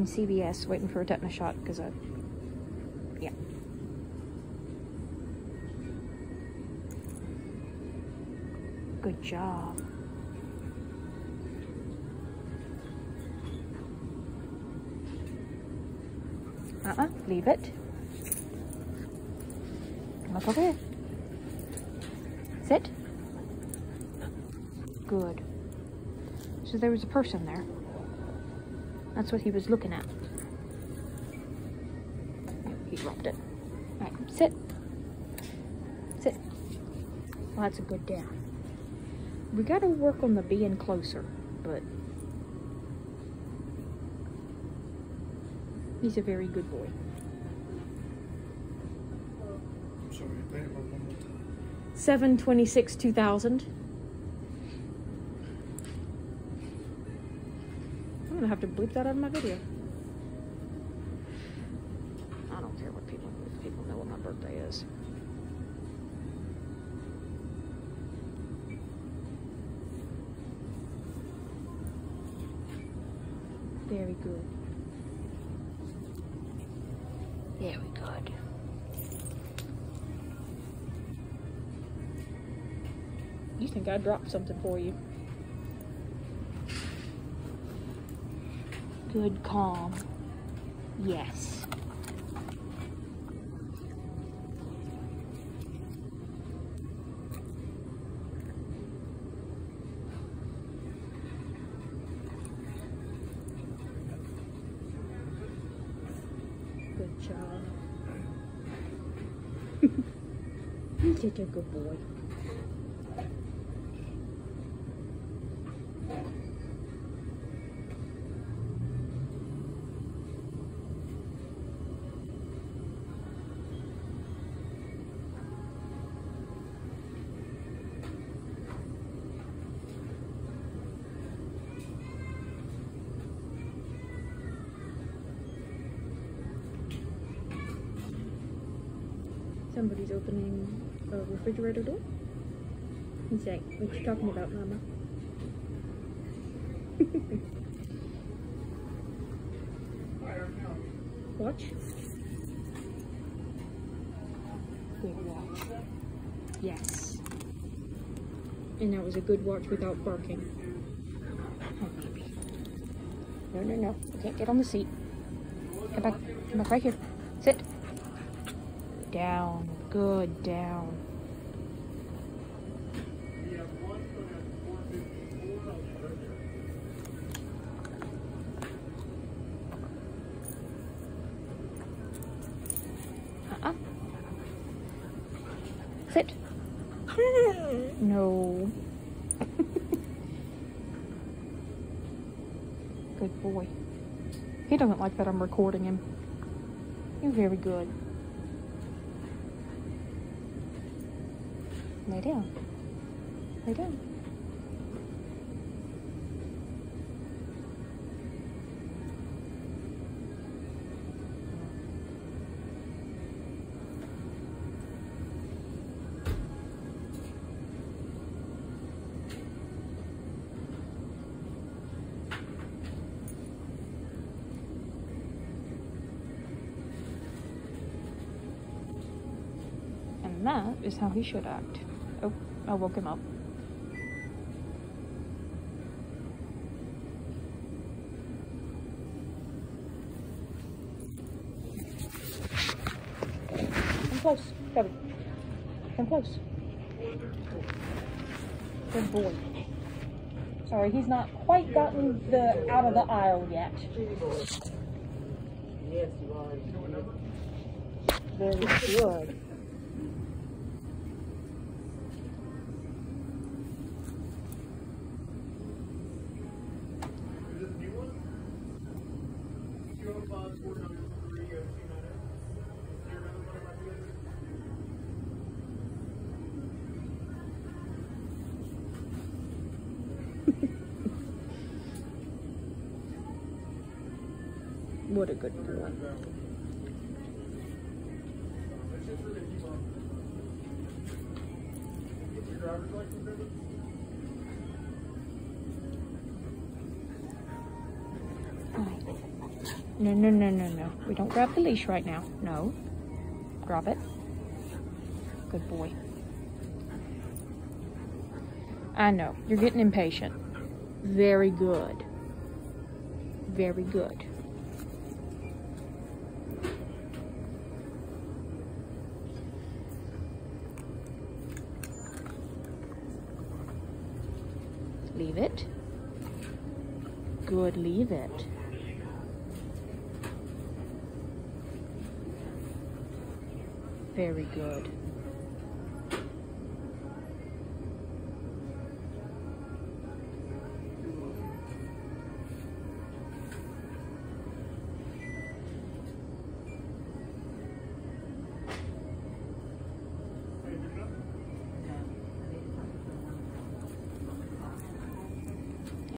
in CVS waiting for a tetanus shot because yeah. Good job. Leave it. Come up over here. Sit. Good. So there was a person there. That's what he was looking at. He dropped it. Alright, sit. Sit. Well, that's a good down. We gotta work on the being closer, but he's a very good boy. Sorry, paint it one more time. 7/26/2000. I'm gonna have to bleep that out of my video. I don't care what people know what my birthday is. Very good. Very good. You think I dropped something for you? Good calm. Yes. Good job. You're such a good boy. Somebody's opening a refrigerator door. He's like, what you talking about, Mama? Watch. Good watch. Yes. And that was a good watch without barking. Oh, baby. No, no, no. You can't get on the seat. Come back. Come back right here. Sit. Down. Good. Down. Sit. No. Good boy. He doesn't like that I'm recording him. You're very good. Lay down. Lay down. And that is how he should act. Oh, I woke him up. Come close, Tobi. Come close. Good boy. Sorry, he's not quite gotten the out of the aisle yet. Yes, you are. Very good. What a good boy. No, no, no, no, no. We don't grab the leash right now. No. Grab it. Good boy. I know. You're getting impatient. Very good. Very good. Leave it. Good, leave it. Very good.